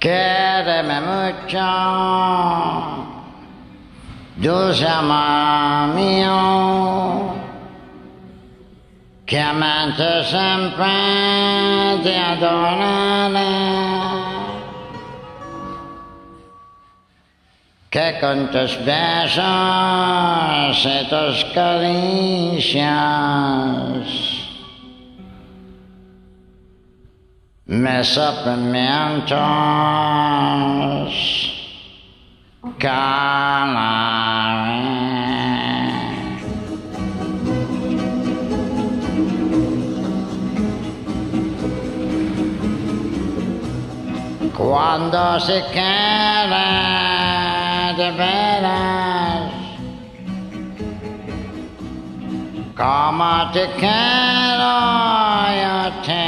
Quédeme mucho, dulce amor mío, que amante siempre te adoraré, que con tus besos y tus caricias mis sufrimientos calmaré. Cuando se quiere de veras, como te quiero yo te.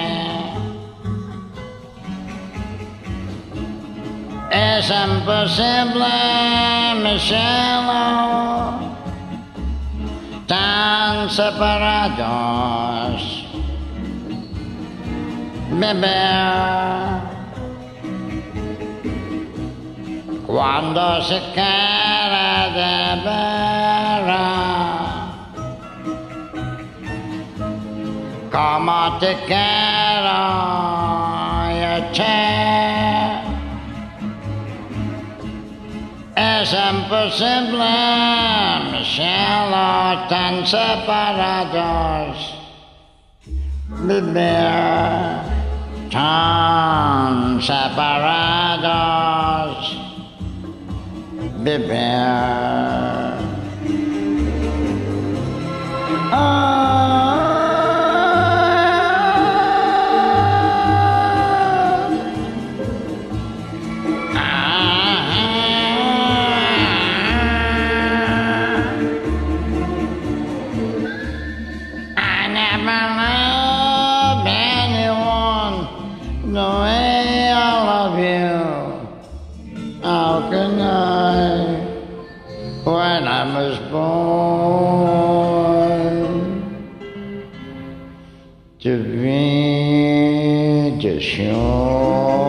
Es imposible, mi cielo, tan separados, vivir. Cuando se quiere de veras, como te quiero yo te. Es imposible, mi cielo, tan separados, vivir tan separados, vivir. The way I love you, how can I, when I was born, to be the sure.